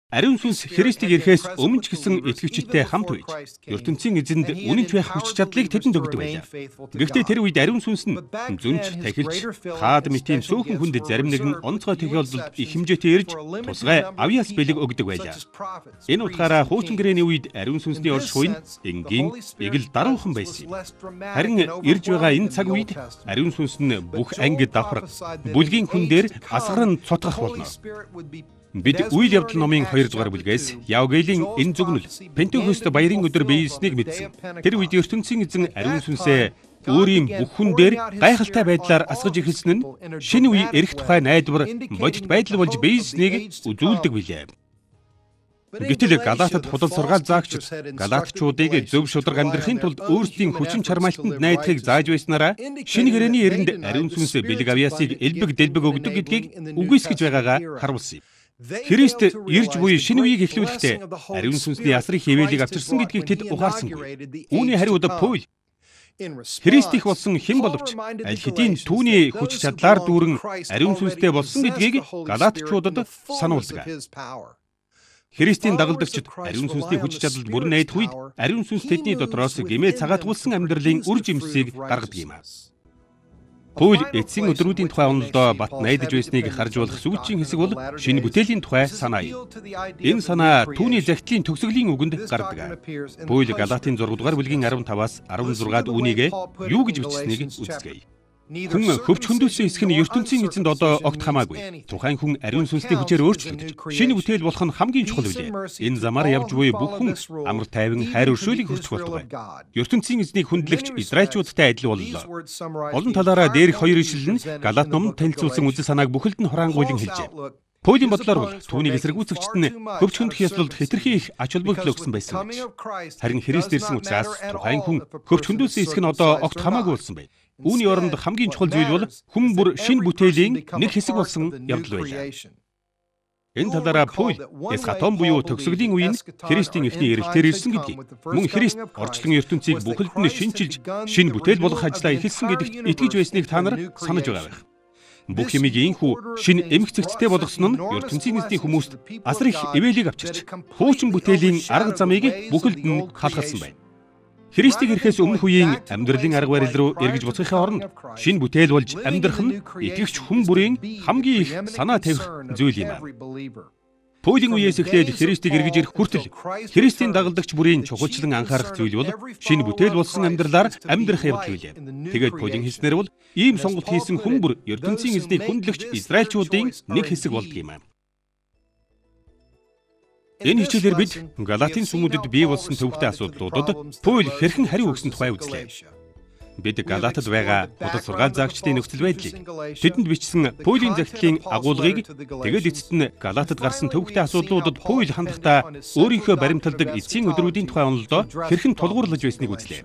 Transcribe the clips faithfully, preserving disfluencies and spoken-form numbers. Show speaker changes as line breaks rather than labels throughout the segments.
Ариун сүнс Христийг ирэхээс өмнө ч гэсэн итгэгчидтэй хамт байж, ертөнцийн эзэнд үнэнч байх хүч чадлыг тэдэнд өгдөг байлаа. Гэхдээ тэр үед ариун сүнс нь зүнч, тахилч, хаад мэтийн цөөхөн хүнд зарим нэгэн онцгой тохиолдолд их хэмжээтэй ирж тусгай авьяас бэлэг өгдөг байлаа. Энэ утгаараа хуучин гэрээний үед ариун сүнсний орш хуйн энгийн, эгэл даруухан байсан юм. Харин ирж байгаа энэ цаг үед ариун сүнс нь бүх анги давхар, бүлгийн хүн дээр асгаран цутгах болно. Бид үйл явдал номын хоёр дугаар бүлгээс Явгелийн энэ зүгнэл Пентекост баярын өдөр биелснийг мэдсэн. Тэр үед ертөнцийн эзэн ариун сүнсээ өөрийн бүх хүн дээр гайхалтай байдлаар асгаж эхэлсэн нь шинэ үе эрэх тухай найдвар бодит байдал болж биелснийг үзүүлдэг билээ. Гэтэл Галатад худал сургаал заагчид Галатчуудыг зөв шударга амьдрахын тулд өөрсдийн хүчин чармаалтанд найдахыг зааж байснараа шинэ гэрээний эрэнд ариун сүнс бэлэг авьяасыг элбэг дэлбэг өгдөг гэдгийг үгүйсгэж байгаагаа харуулсан юм. Христ ирж буй шинэ үеийг эхлүүлэхдээ ариун сүнсний ясрын хивээлийг авчирсан гэдгийг тэд ухаарсангүй. Үүний хариуд Паул Христ их болсон хэн боловч аль хэдийн түүний хүч чадлаар дүүрэн ариун сүнстэй болсон гэдгийг Галатчуудад сануулдаг. Христийн дагалдагчид ариун сүнсний хүч чадалд бүрэн найдах үед ариун сүнс тэдний дотроос гэмээ цагаатгуулсан амьдралын үр жимсийг гаргадаг юм. Паул эцсийн өдрүүдийн тухай онолдоо бат найдаж байсныг харж болох сүүлчийн хэсэг бол шинэ бүтээлийн тухай санаа юм. Энэ санаа түүний захидлын төгсгөлийн үгэнд гардаг. Паул Галатын зургаан дугаар бүлгийн арван таваас арван зургаад үүнийг юу гэж бичсэнийг үздэгэ. Хүн хөвч хөндөөсөн хэсэг нь ертөнцийн эзэнд одоо огт хамаагүй. Тухайн хүн ариун сүнсний хүчээр өөрчлөгдөж, шинэ бүтээл болох нь хамгийн чухал билээ. Энэ замаар явж буй бүх хүн амар тайван хайр өршөөлийг хүртэх болдог. ертөнцийн эзнийг хүндлэгч Израильчуудтай адил боллоо. Олон талаараа дээрх хоёр ишлэл нь Галат номонд танилцуулсан үзэл санааг бүхэлд нь хураангуйлан хэлжээ. Паулийн бодлоор бол түүнийг эсэргүүцэгчд нь хөвч хөндөх ёслолд хэтэрхий их ач холбогдол өгсөн байсан гэж. Харин Христ ирсэн учраас тухайн хүн хөвч хөндөөсөн хэсэг нь одоо огт хамаагүй болсон байна. Үүний оронд хамгийн чухал зүйл бол хүн бүр шинэ бүтээлийн нэг хэсэг болсон явдал байлаа. Энэ талаараа Паул эсхатон буюу төгсгөлийн үеийн Христийн эхний ирэлтээр ирсэн гэдгийг, мөн Христ орчлон ертөнцийг бүхэлд нь шинчилж, шинэ бүтээл болгох ажлаа эхэлсэн гэдэгт итгэж байсныг та нар санаж байгаа байх. Бүх юмыг ийхүү шинэ эмх цэгцтэй болгосон нь ертөнцийн эзний хүмүүст асар их ивэлийг авчирч, хуучин бүтээлийн арга замыг бүхэлд нь халахсан байна. Христийг ирэхээс өмнөх үеийн амьдралын арга барил руу эргэж буцахын оронд шинэ бүтээл болж амьдрах нь итгэгч хүн бүрийн хамгийн их санаа тавих зүйл юм. Паулийн үеэс эхлээд Христийг эргэж ирэх хүртэл Христийн дагалдагч бүрийн чухалчлан анхаарах зүйл бол шинэ бүтээл болсон амьдралаар амьдрах явдал билээ. Тэгээд Паулийн хэлснээр бол ийм сонголт хийсэн хүн бүр ертөнцийн эзнийг хүндлэгч Израильчуудын нэг хэсэг болдог юм. Энэ хичээлээр бид Галатын сүмүүдэд бий болсон төвөгтэй асуудлуудад Паул хэрхэн хариу өгсөн тухай үзлээ. Бид Галатад байгаа худал сургаал заагчдын нөхцөл байдлыг, тэдэнд бичсэн Паулийн захидлын агуулгыг, тэгээд эцэст нь Галатад гарсан төвөгтэй асуудлуудад Паул хандахдаа өөрийнхөө баримталдаг эцсийн өдрүүдийн тухай онолдоо хэрхэн тулгуурлаж байсныг үзлээ.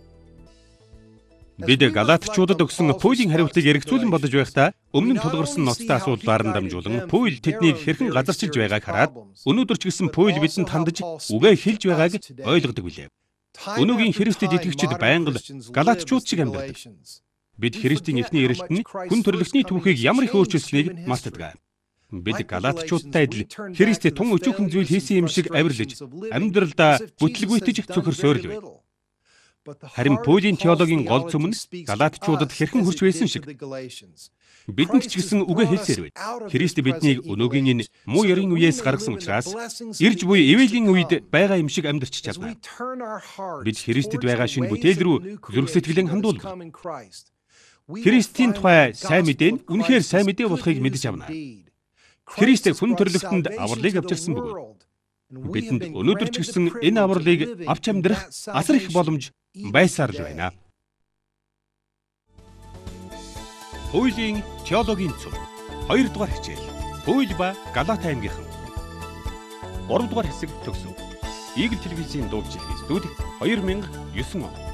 Бид Галатчуудад өгсөн Паулийн хариултыг эргцүүлэн бодож байхдаа өмнө нь тулгарсан ноцтой асуудлаар нь дамжуулан Паул тэднийг хэрхэн газарчилж байгааг хараад өнөөдөр ч гэсэн Паул бидэнд хандаж үгээ хэлж байгааг ойлгодог билээ. Өнөөгийн Христэд итгэгчид байнга Галатчууд шиг амьдардаг. Бид Христийн эхний ирэлт нь хүн төрлөختний түүхийг ямар их өөрчилсөнийг мартдаг. Бид Галатчуудтай адил Христэд тун өчүүхэн зүйл хийсэн юм шиг авирлаж, амьдралдаа бүтлгүйтэж цөхөр суурилв. Харин Паулийн теологийн гол цөм нь Галатчуудад хэрхэн хүрч байсан шиг бидэнд ч гэсэн үгээ хэлсээр байна. Христ биднийг өнөөгийн энэ муу ёрын үеэс гаргасан учраас ирж буй ивэлийн үед байгаа юм шиг амьдарч чадна. Бид Христэд байгаа шинэ бүтээл рүү зүрх сэтгэлэн хандуулна. Христийн тухай сайн мэдээ нь үнэхээр сайн мэдээ болохыг мэдэж авна. Христ хүн төрлөختөнд авралыг авчирсан бөгөөд бидэнд өнөөдөр ч гэсэн энэ авралыг авч амьдрах асар их боломж байсаар л байна. Паулийн теологийн цөм хоёр дугаар хичээл. Паул ба Галат аймгийнхан. гурав дугаар хэсэг төгсөв. Игэл телевизийн дуужилгийн студи хоёр мянга девять он.